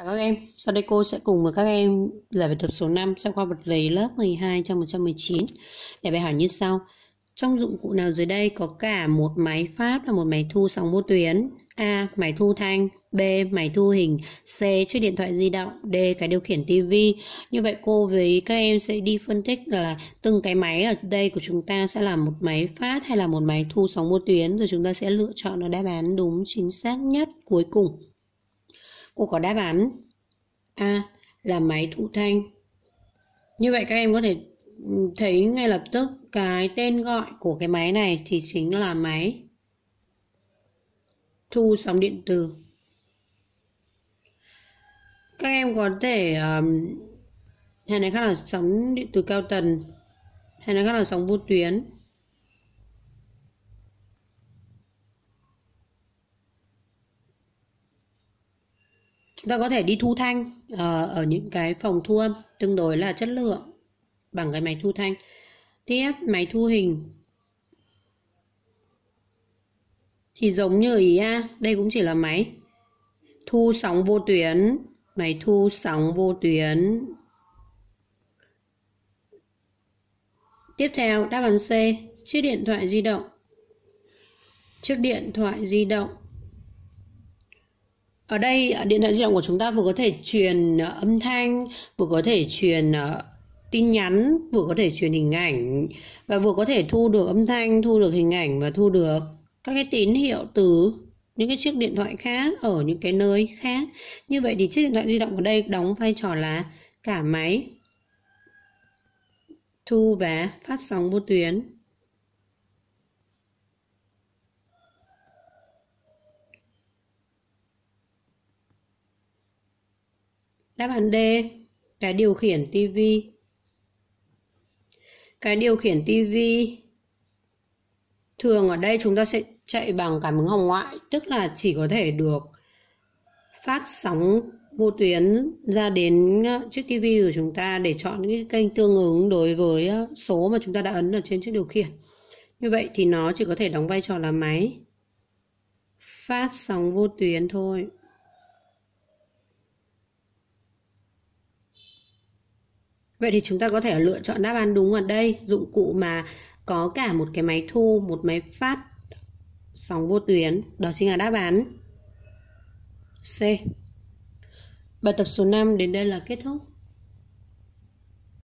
Chào các em, sau đây cô sẽ cùng với các em giải bài tập số 5 trong khoa vật lý lớp 12 trong 119. Để bài hỏi như sau. Trong dụng cụ nào dưới đây có cả một máy phát và một máy thu sóng vô tuyến? A. Máy thu thanh. B. Máy thu hình. C. Chiếc điện thoại di động. D. Cái điều khiển tivi. Như vậy cô với các em sẽ đi phân tích là từng cái máy ở đây của chúng ta sẽ là một máy phát hay là một máy thu sóng vô tuyến, rồi chúng ta sẽ lựa chọn là đáp án đúng chính xác nhất cuối cùng. Cô có đáp án A là máy thu thanh. Như vậy các em có thể thấy ngay lập tức cái tên gọi của cái máy này thì chính là máy thu sóng điện tử. Các em có thể hay nói khác là sóng điện tử cao tần, hay nói khác là sóng vô tuyến. Chúng ta có thể đi thu thanh ở những cái phòng thu âm tương đối là chất lượng bằng cái máy thu thanh. Tiếp, máy thu hình thì giống như ý A, đây cũng chỉ là máy thu sóng vô tuyến, máy thu sóng vô tuyến. Tiếp theo, đáp án C, chiếc điện thoại di động. Chiếc điện thoại di động. Ở đây điện thoại di động của chúng ta vừa có thể truyền âm thanh, vừa có thể truyền tin nhắn, vừa có thể truyền hình ảnh, và vừa có thể thu được âm thanh, thu được hình ảnh và thu được các cái tín hiệu từ những cái chiếc điện thoại khác ở những cái nơi khác. Như vậy thì chiếc điện thoại di động ở đây đóng vai trò là cả máy thu và phát sóng vô tuyến. Đáp án D, cái điều khiển tivi. Cái điều khiển tivi thường ở đây chúng ta sẽ chạy bằng cảm ứng hồng ngoại, tức là chỉ có thể được phát sóng vô tuyến ra đến chiếc tivi của chúng ta để chọn những cái kênh tương ứng đối với số mà chúng ta đã ấn ở trên chiếc điều khiển. Như vậy thì nó chỉ có thể đóng vai trò là máy phát sóng vô tuyến thôi. Vậy thì chúng ta có thể lựa chọn đáp án đúng ở đây, dụng cụ mà có cả một cái máy thu, một máy phát sóng vô tuyến, đó chính là đáp án C. Bài tập số 5 đến đây là kết thúc.